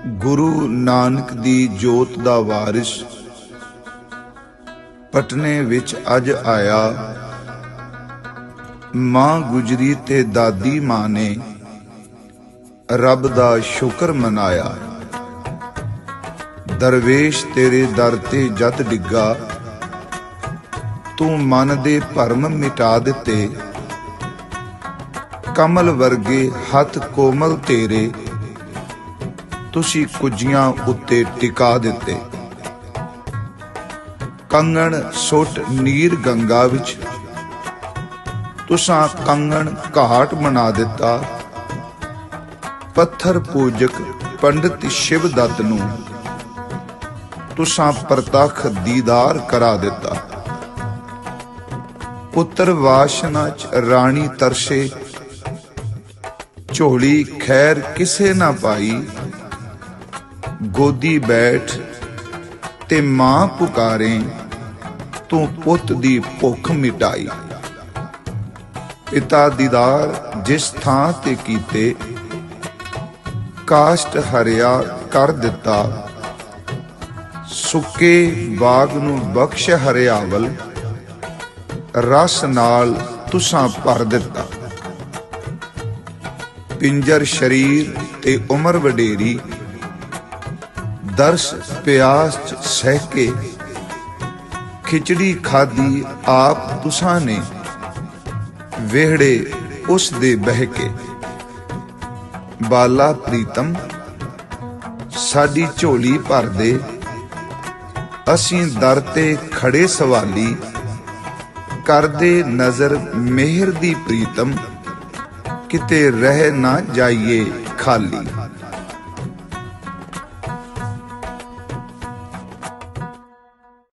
ਗੁਰੂ ਨਾਨਕ ਦੀ ਜੋਤ ਦਾ ਵਾਰਿਸ ਪਟਨੇ ਵਿੱਚ ਅੱਜ ਆਇਆ। ਮਾਂ ਗੁਜਰੀ ਤੇ ਦਾਦੀ ਮਾਂ ਨੇ ਰੱਬ ਦਾ ਸ਼ੁਕਰ ਮਨਾਇਆ। ਦਰਵੇਸ਼ ਤੇਰੇ ਦਰ ਤੇ ਜਦ ਡਿੱਗਾ, ਤੂੰ ਮਨ ਦੇ ਭਰਮ ਮਿਟਾ ਦਿੱਤੇ। ਕਮਲ ਵਰਗੇ ਹੱਥ ਕੋਮਲ ਤੇਰੇ, ਤੁਸੀਂ ਕੁੱਜੀਆਂ ਉੱਤੇ ਟਿਕਾ ਦਿੱਤੇ। ਕੰਗਣ ਸੁੱਟ ਨੀਰ ਗੰਗਾ ਵਿੱਚ, ਤੁਸਾਂ ਕੰਗਣ ਘਾਟ ਬਣਾ ਦਿੱਤਾ। ਪੱਥਰ ਪੂਜਕ ਪੰਡਿਤ ਸ਼ਿਵ ਦੱਤ ਨੂੰ, ਤੁਸਾਂ ਪ੍ਰਤੱਖ ਦੀਦਾਰ ਕਰਾ ਦਿੱਤਾ। ਪੁੱਤਰ ਵਾਸ਼ਨਾ ਚ ਰਾਣੀ ਤਰਸੇ, ਝੋਲੀ ਖੈਰ ਕਿਸੇ ਨਾ ਪਾਈ। ਗੋਦੀ ਬੈਠ ਤੇ ਮਾਂ ਪੁਕਾਰੇ, ਤੂੰ ਪੁੱਤ ਦੀ ਭੁੱਖ ਮਿਟਾਈ। ਪਿਤਾ ਦੀਦਾਰ ਜਿਸ ਥਾਂ ਤੇ ਕੀਤੇ, ਕਾਸ਼ਟ ਹਰਿਆ ਕਰ ਦਿੱਤਾ। ਸੁੱਕੇ ਬਾਗ ਨੂੰ ਬਖਸ਼ ਹਰਿਆਵਲ, ਰਸ ਨਾਲ ਤੁਸਾਂ ਭਰ ਦਿੱਤਾ। ਪਿੰਜਰ ਸ਼ਰੀਰ ਤੇ ਉਮਰ ਵਡੇਰੀ, ਦਰਸ ਪਿਆਸ ਚ ਸਹਿ ਕੇ। ਖਿਚੜੀ ਖਾਦੀ ਆਪ ਤੁਸਾਂ ਨੇ, ਵਿਹੜੇ ਉਸ ਦੇ ਬਹਿ ਕੇ। ਬਾਲਾ ਪ੍ਰੀਤਮ ਸਾਡੀ ਝੋਲੀ ਭਰ ਦੇ, ਅਸੀਂ ਦਰ ਤੇ ਖੜੇ ਸਵਾਲੀ। ਕਰਦੇ ਨਜ਼ਰ ਮਿਹਰ ਦੀ ਪ੍ਰੀਤਮ, ਕਿਤੇ ਰਹਿ ਨਾ ਜਾਈਏ ਖਾਲੀ।